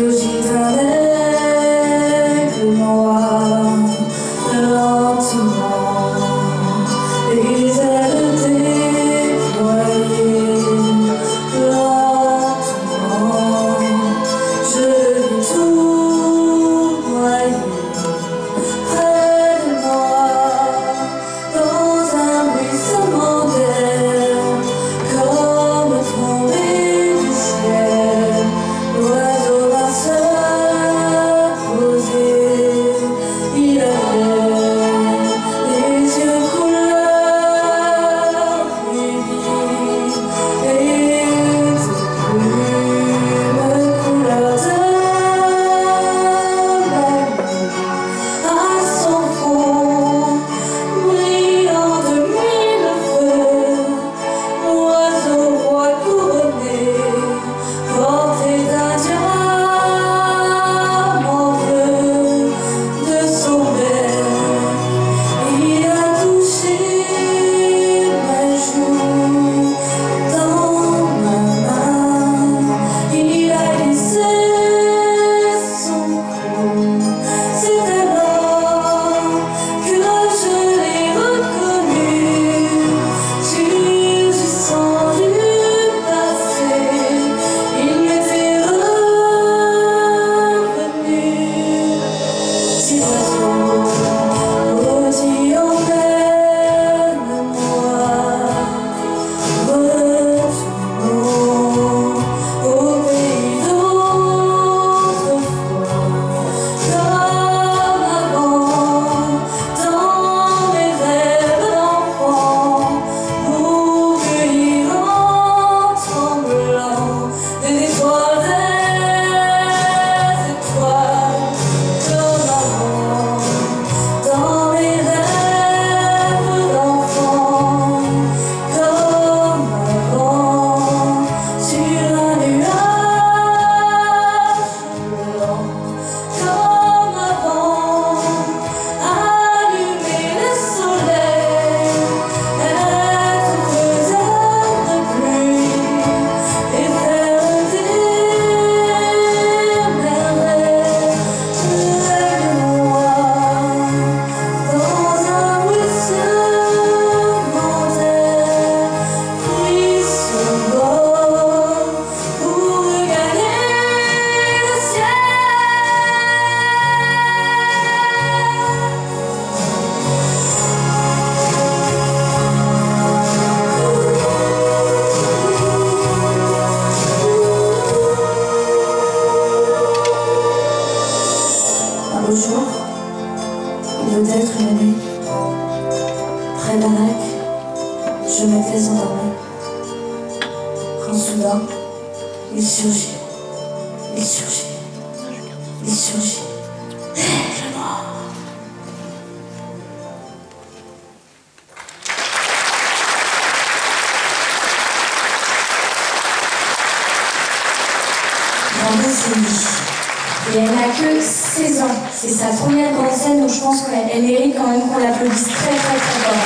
Et elle n'a que 16 ans. C'est sa première grande scène, donc je pense qu'elle mérite quand même qu'on l'applaudisse très très très fort.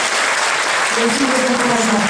Et tous vos encouragements.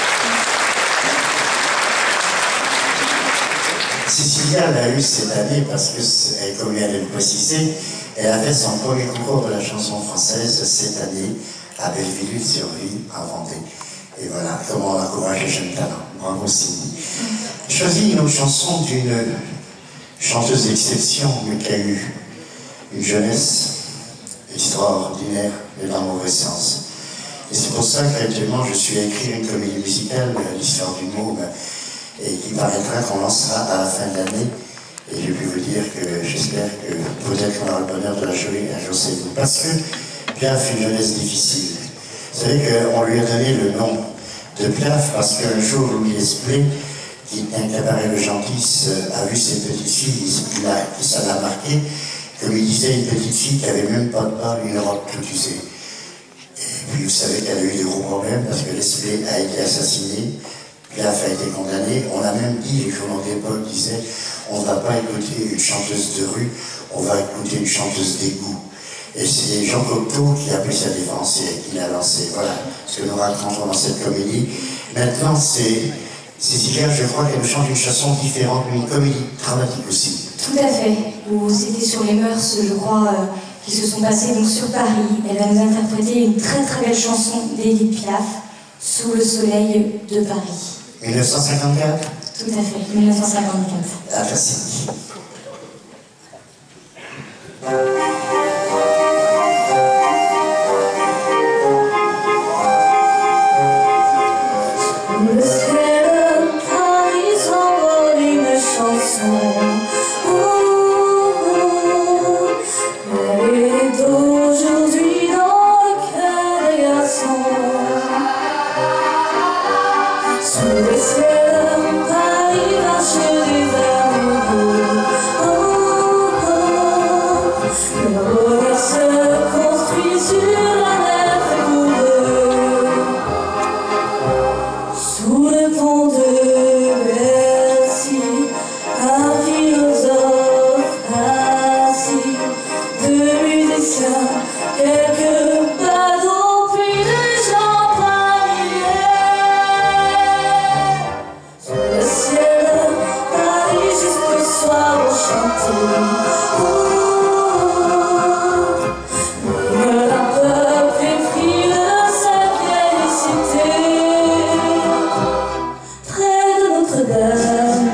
Cécilia l'a eu cette année parce que, comme elle vient de le préciser, elle a fait son premier concours de la chanson française cette année à Belleville-sur-Vie, à Vendée. Et voilà comment on encourage les jeunes talents. Bravo Cindy. J'ai choisi une autre chanson d'une chanteuse d'exception, mais qui a eu une jeunesse extraordinaire et dans le mauvais sens. Et c'est pour ça qu'actuellement je suis à écrire une comédie musicale, l'histoire du môme, et qui paraîtra, qu'on lancera à la fin de l'année. Et je peux vous dire que j'espère que peut-être qu'on aura le bonheur de la jouer un jour c'est vous. Parce que Piaf fut une jeunesse difficile. Vous savez qu'on lui a donné le nom de Piaf parce qu'un jour Louis Esplé, qui est un cabaret de Gentis, a vu ses petites filles, ça l'a marqué, comme il disait, une petite fille qui n'avait même pas de bas, une robe toute usée. Et puis vous savez qu'elle a eu de gros problèmes parce que Lesplé a été assassiné, Piaf a été condamné. On a même dit, les journaux d'époque disaient, on ne va pas écouter une chanteuse de rue, on va écouter une chanteuse d'égout. Et c'est Jean Cocteau qui a pris sa défense et qui l'a lancé. Voilà ce que nous racontons dans cette comédie. Maintenant, c'est Cécilia, je crois qu'elle nous chante une chanson différente, mais une comédie dramatique aussi, Tout à fait, où c'était sur les mœurs, je crois, qui se sont passées donc sur Paris. Elle va nous interpréter une très très belle chanson d'Édith Piaf, Sous le soleil de Paris. 1954? Tout à fait, 1954. Ah, merci. Le ciel de Paris s'envole une chanson. Elle est d'aujourd'hui dans le cœur des garçons. Sous le ciel de Paris marche des amoureux. Le regard se construit sur la nef et sous le pont de Bercy, un philosophe assis, deux musiciens, quelques badauds, puis des gens familiers. Sous le ciel de Paris jusqu'au soir on chantait. L'hymne d'un peuple épris de sa vieille cité. Près de Notre-Dame,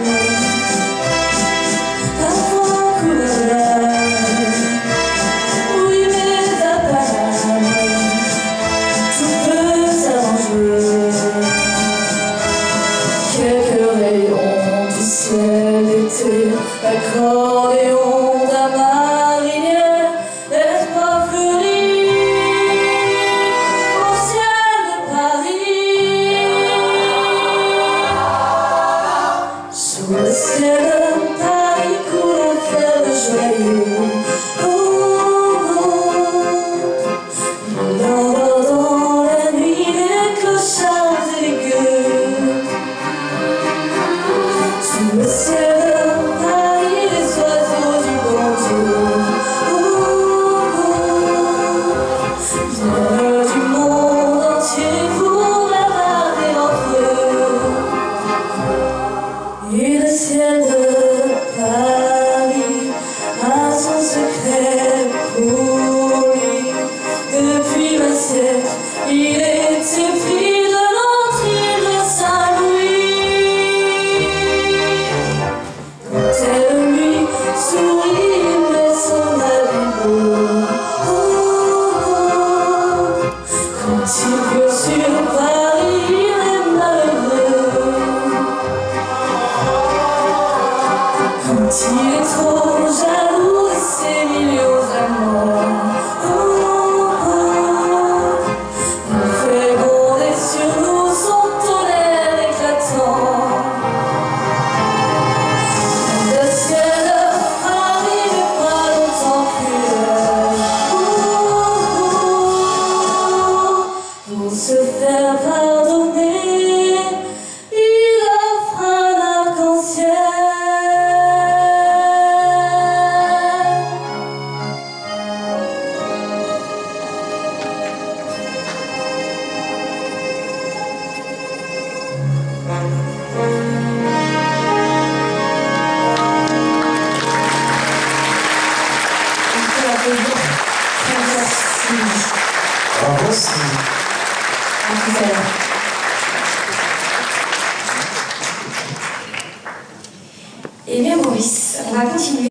parfois coule l'âme. Oui, mais à Paname, tout peut s'arranger. Quelques rayons du ciel d'été, l'accordéon d'un marinier, l'espoir fleurit au ciel de Paris. Sous le ciel de Paris coule un fleuve joyeux. Il endort dans la nuit les clochards aigus. Sous le ciel de Paris les oiseaux du bon Dieu viennent du monde entier pour bavarder entre eux. Et le ciel de Paris a son secret pour lui. Depuis un siècle, il est épris de notre île de Saint-Louis. Quand elle lui sourit, il met son habit beau. Quand il pleut sur Paris, il est malheureux. Quand il est trop jaloux de ses millions d'amants, il fait gronder sur nous son tonnerre éclatant. Le ciel de Paris n'est pas longtemps cruel. Pour se faire pardonner, il offre un arc-en-ciel. On peut l'applaudir. Merci. Bravo, Sylvie. À tout à l'heure.